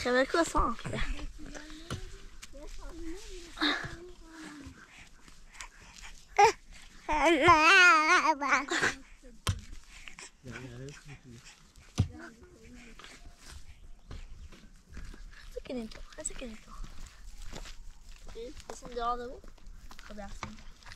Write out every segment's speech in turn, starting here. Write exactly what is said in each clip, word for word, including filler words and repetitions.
Je vais quoi ça? Reste qu'elle est temps. Descends dehors de vous. Regarde ça.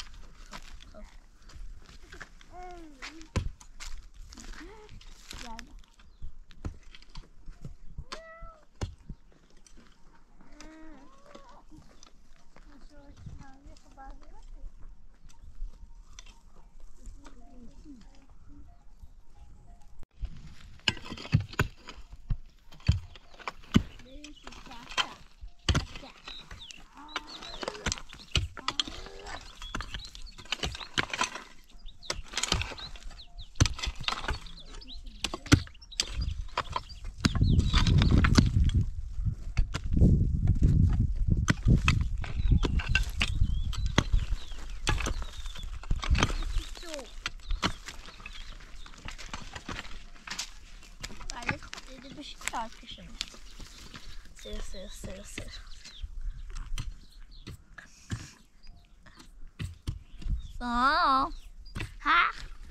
Ser, ser, ser, ser. Så. Här.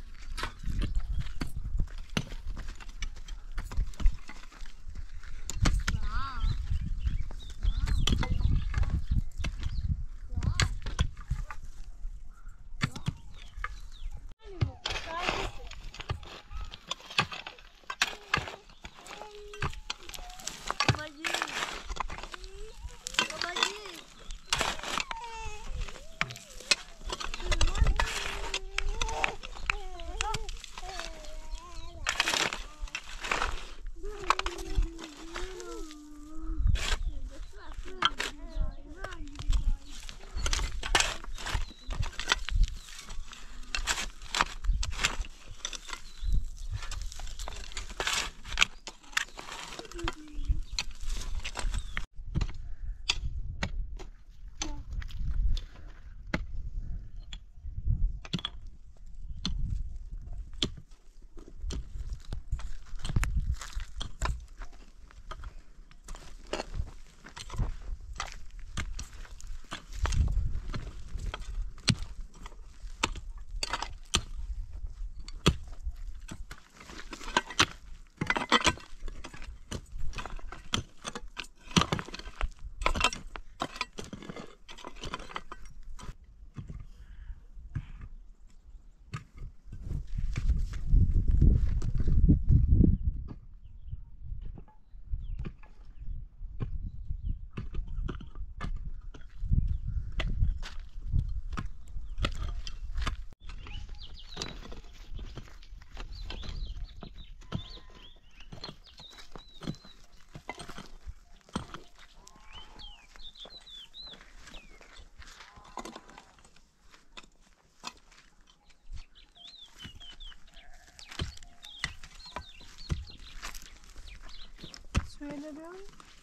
Şöyle bir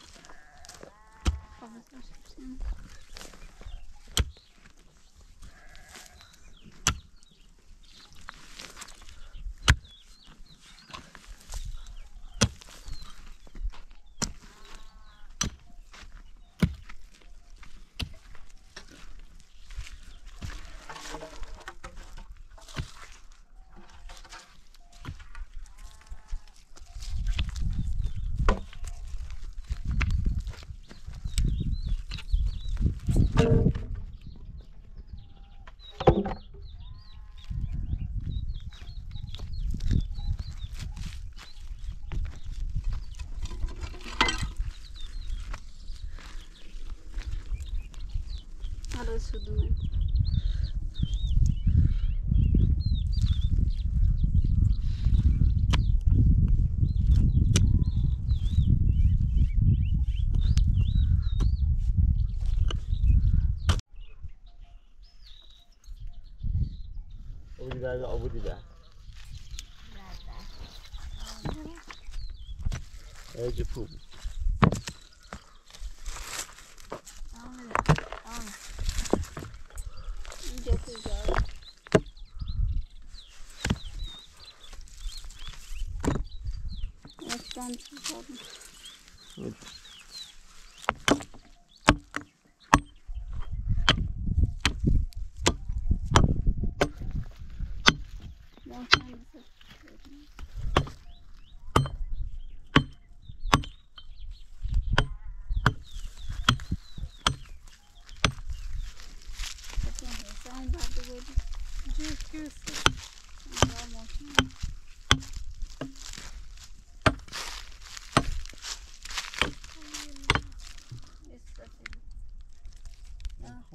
kafasına çekeyim. Ara sürdüm ben. Abu dibe, abu dibe. Ece pul. Evet, ben tutalım. Evet.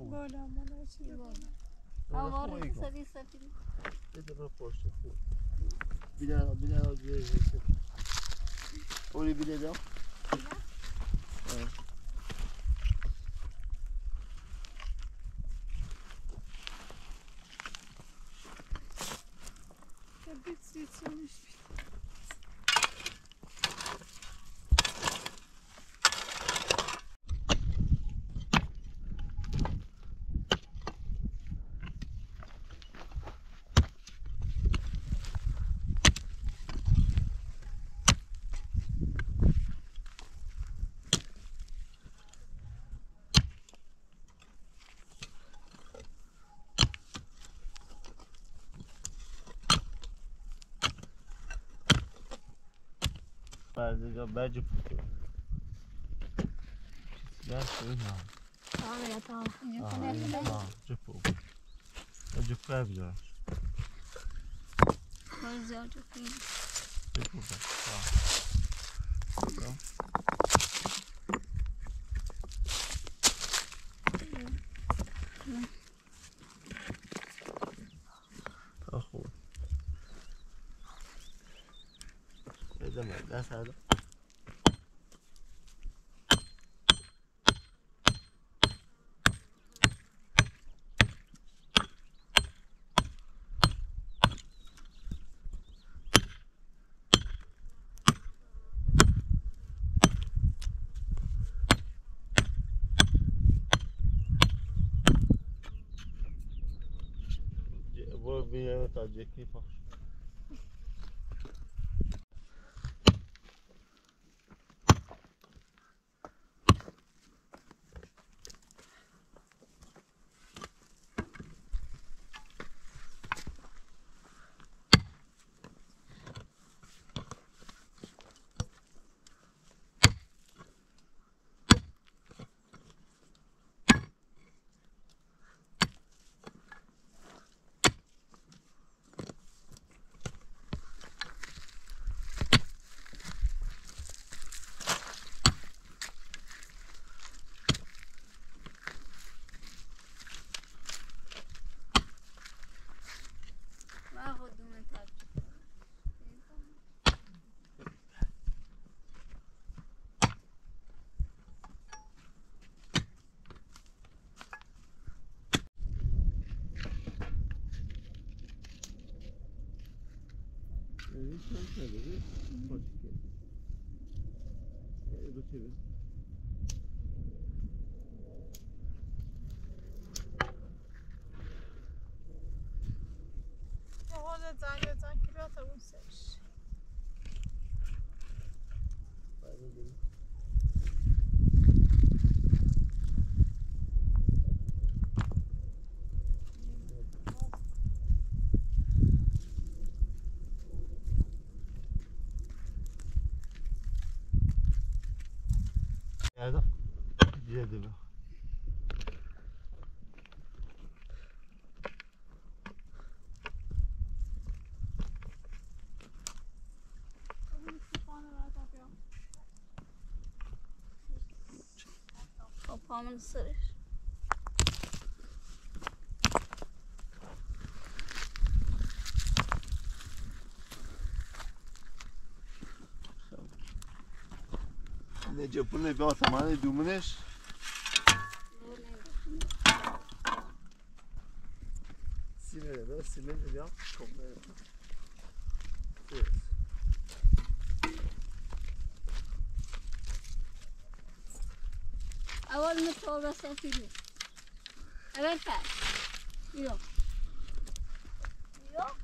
خوب. بالا بالا چی بالا آواره سری سفید. بده برو پشت خوب. بیدار بیدار بیدار. اولی بیدار دام. bir sürmüş. Bardziej bardziej pusto. Ja słyszę. Tamam ya tamam. Aha, tamam. Ciepło. Będzie pewnie. Güzel çok iyi. Ciepło. Tamam. Tamam. Tamam. Ne demek? Ne sağda? Bu bir yere tacik mi var? Evet, sen söyle. Hoş geldin. Evet, bu çevir. Ya orada zannediyorsan ki bir atalım seç. Hadi gelin. Nerede? Yedi mi? Kapağımın ısırır. Nece pune be atamanı dumuniş. Sinirle be, sinirle be. Kopmaya. Evet. اول مثل سفیدی. اول پر. Yok. Yok.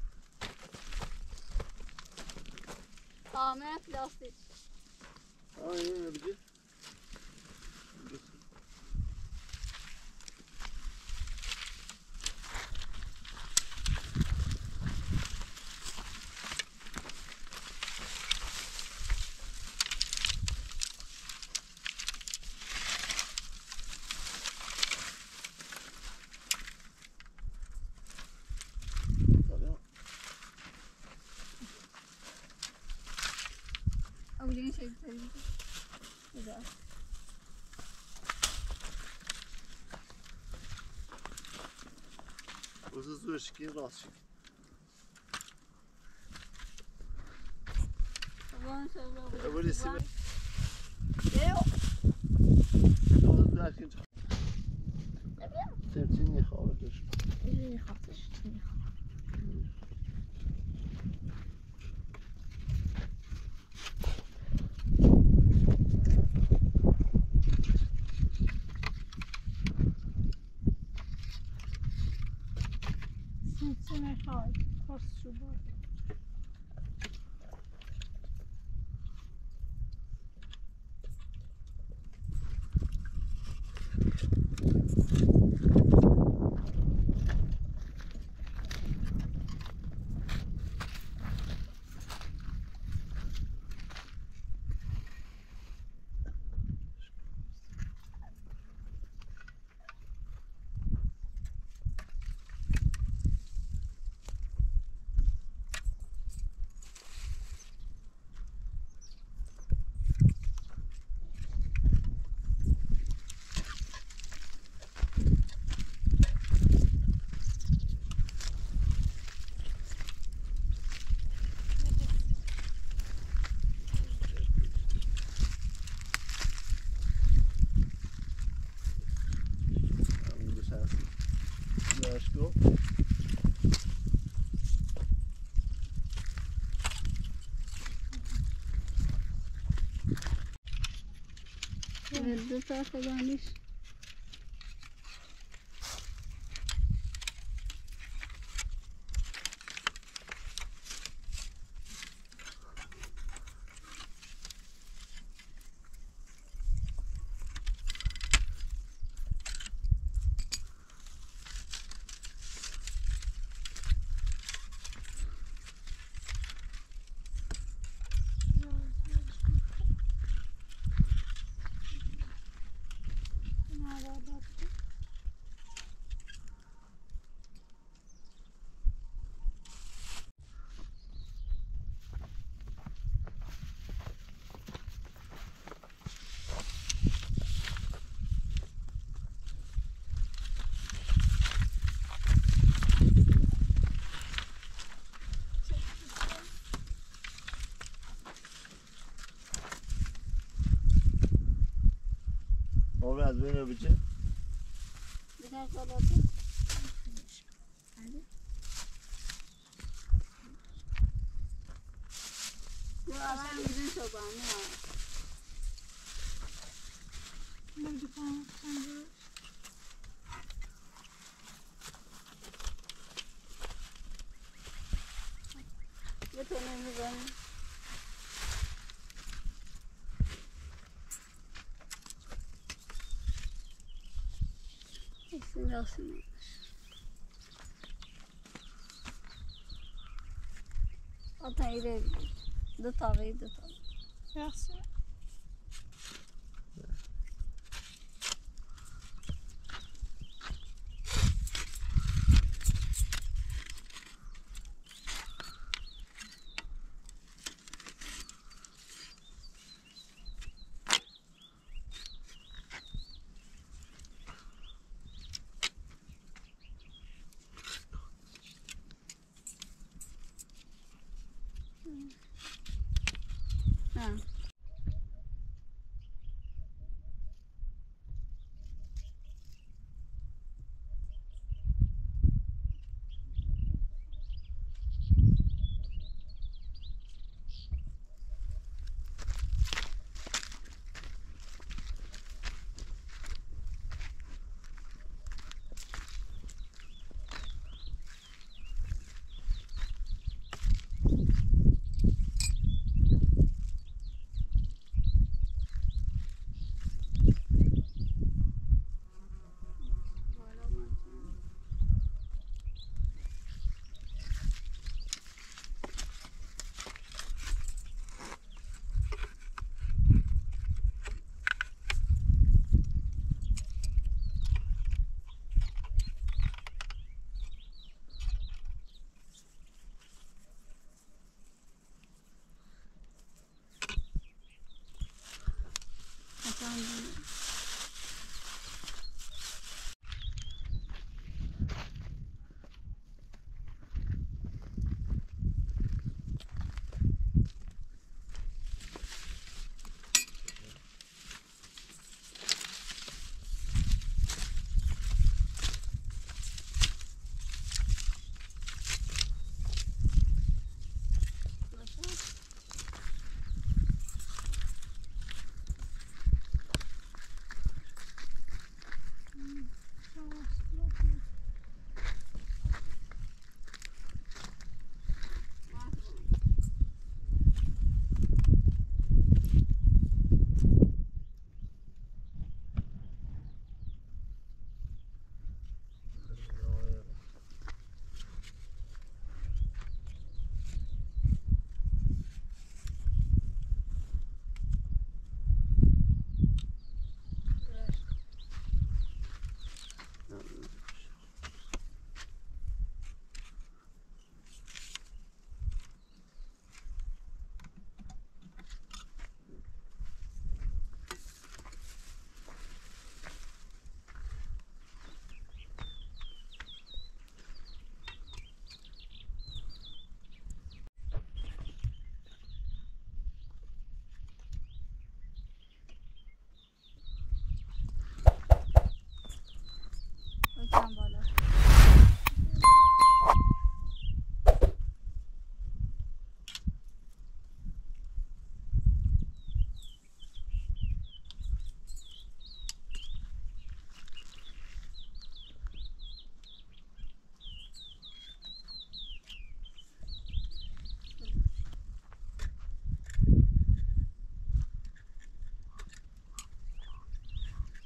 Tamamen plastik. Aynen öyle. Avluyu çektim. Güzel. درست کی راست کی وان شو ولی سیم یو دو تا که ترتیبی خواهدش چی خاطرش چی سیتی نخواد پاس شو بود دو تا خدانیش ما به از بین رو بچه بذار خداته یا الان میدون شو بانی ها نمیدو کنم خنده یه تونه میزنی اسم راسم آتا ایره دو تاقی دو تاقی Merci. نه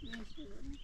نشده.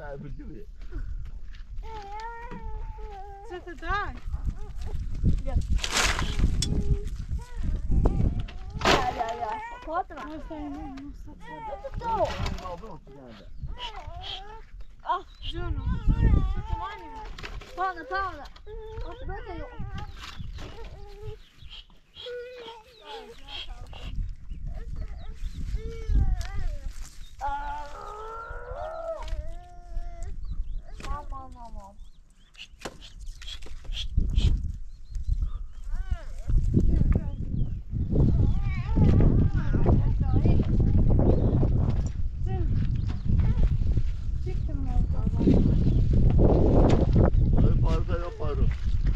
Nej, för du vet. Sätt det där. Ja, ja, ja. Prata med. Måste jag in och sätta det. Då. Ja, bra till det. Ah, Juno. Sätt mannen. prata, prata. Och så börjar jag. Mamma, mamma. Jag bara för jag bara.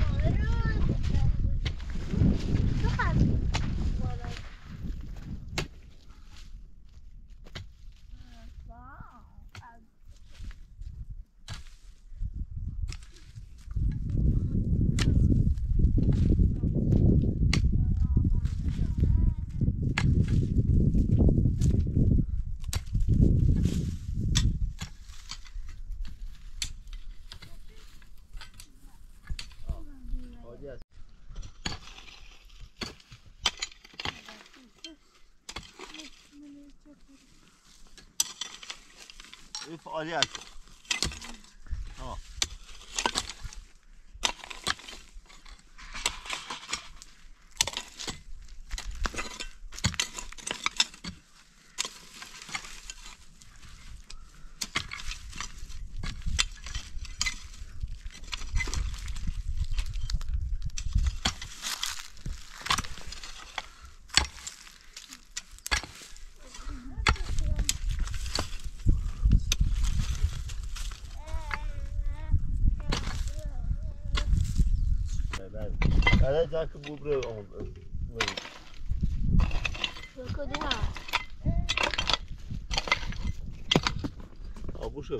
Yes. این فعالیت آه Eller jack bu bre oldu. Kuduma. Ja, bu şey.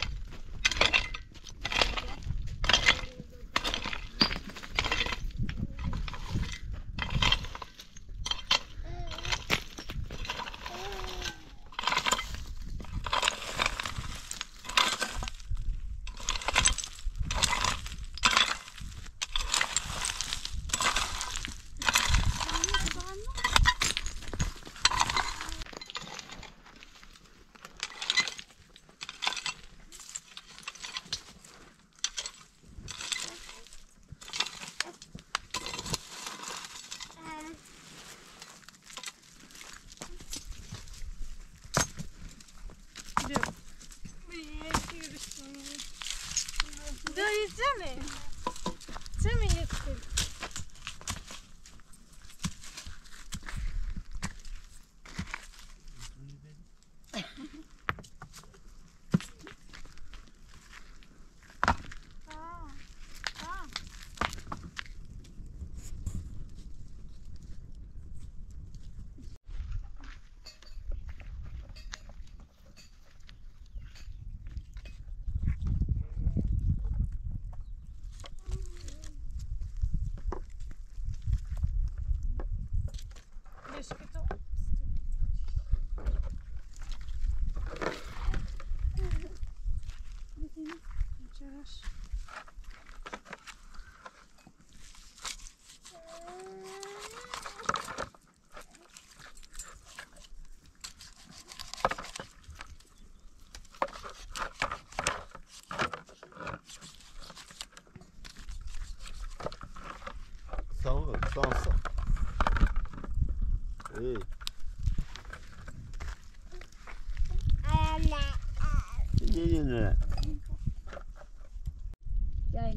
Du är ju Jimmy. Jimmy är jättekul. Sağ ol, sağ ol. İyi. İyi yine. Gel.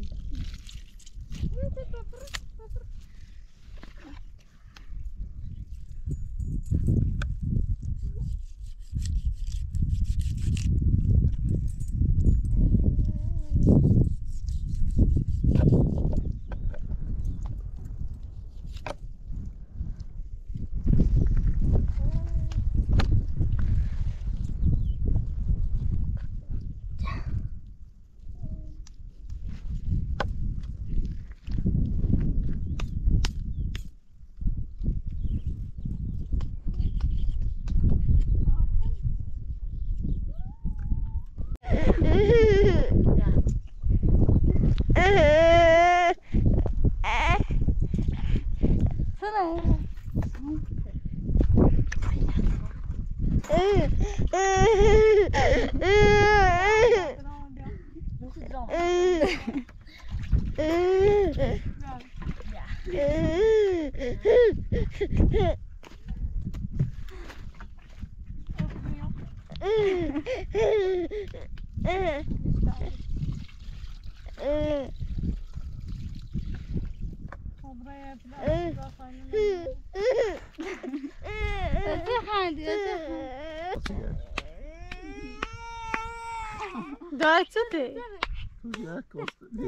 Baksana. Nasıl dram? Buraya biraz Ötefendi, ötefendi. Dajcie ty. Jak ostatnio.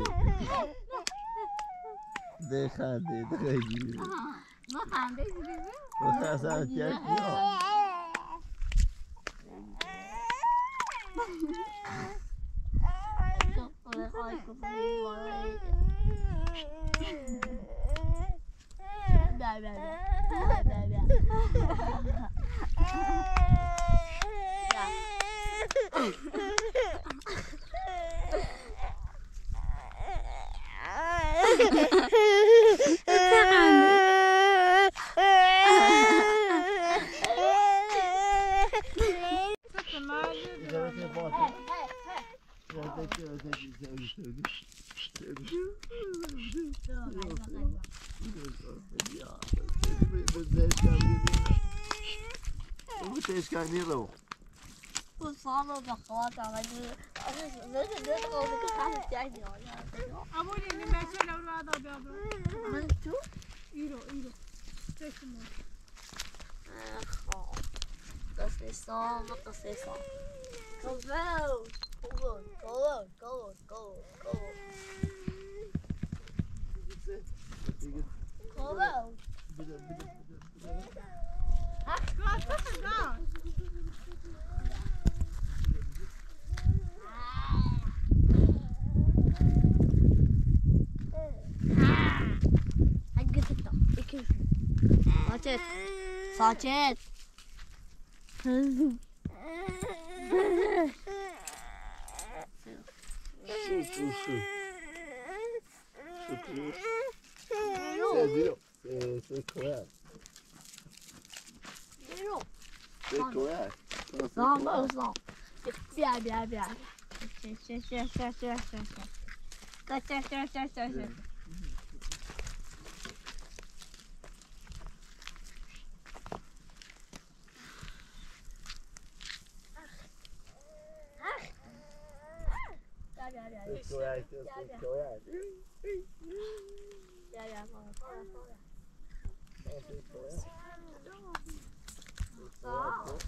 Dechady, dechady. Bakande gibi. Bakar sana ihtiyaç yok. Ay kafayı var. Bla bla bla. Bla bla bla. Öteki öteki sevdi sevdi. Sevdi. Ya, bu teşkan değil o. Bu sağlığı bakalım ama ne ne ne oldu ki kan ihtiyacı var ya. Ama ne ne meşe lavra da be abla. Ben tu. Euro euro. Çekin. Das ist so, das ist so. Go go. Go go go go go. Go go. Bir de bir de bir de. Gaz gaz gaz. Hadi git da. İki. Saçet. Saçet. Su su su. Su seviyor. C'est c'est correct. C'est correct. Sağ ol, sağ ol. Bien, bien, bien. Şey, şey, şey, şey, şey, şey. Kaç, şey, şey, şey, şey, şey. Gel, gel, gel. C'est correct. C'est correct. Gel, gel, sonra, sonra, sonra. C'est correct. Sağ ol.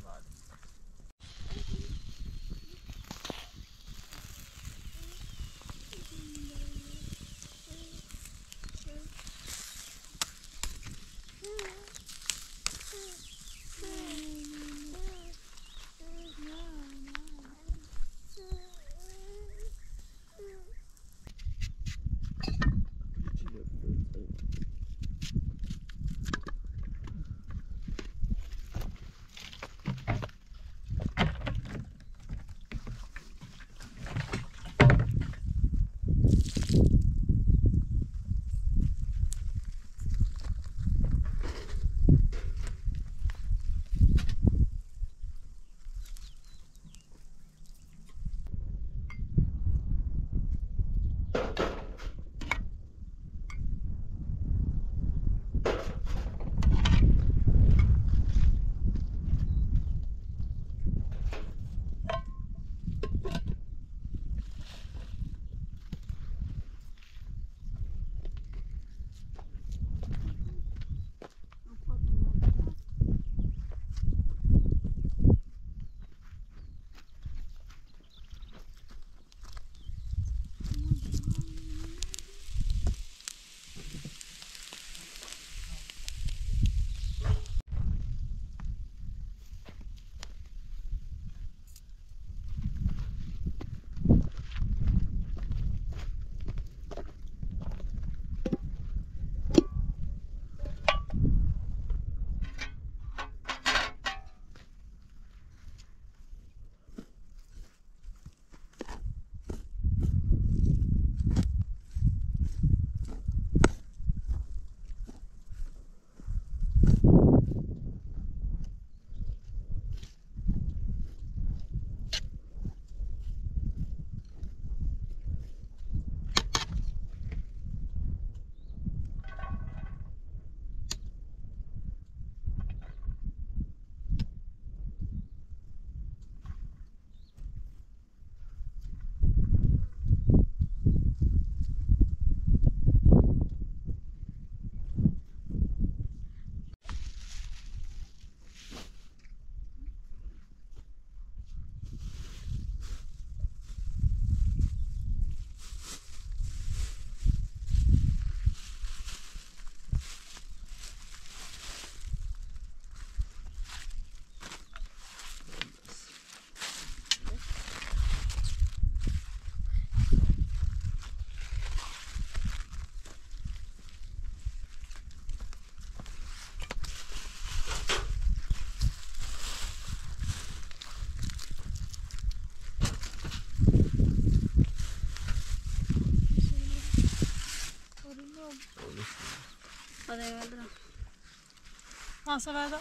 خدای بدرم. Masa verdi.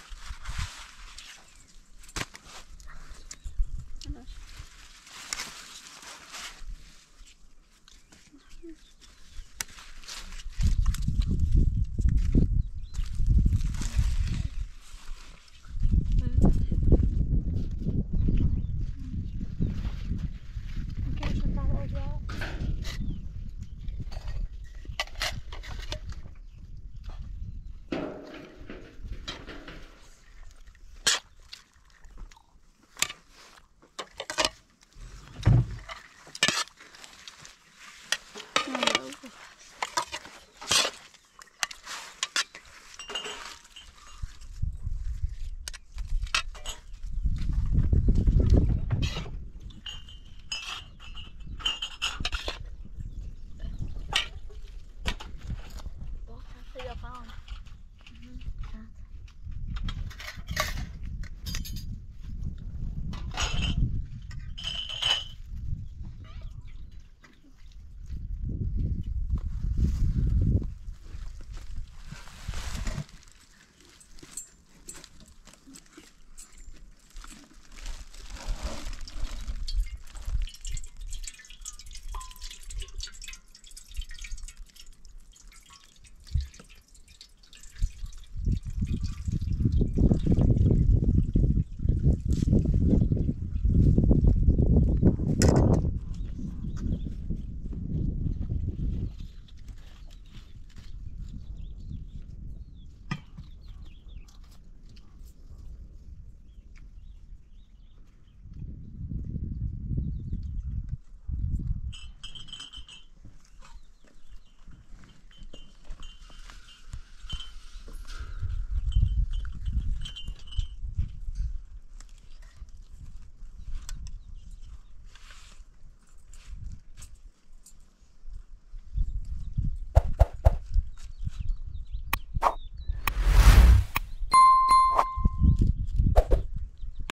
Well, I'll see you found.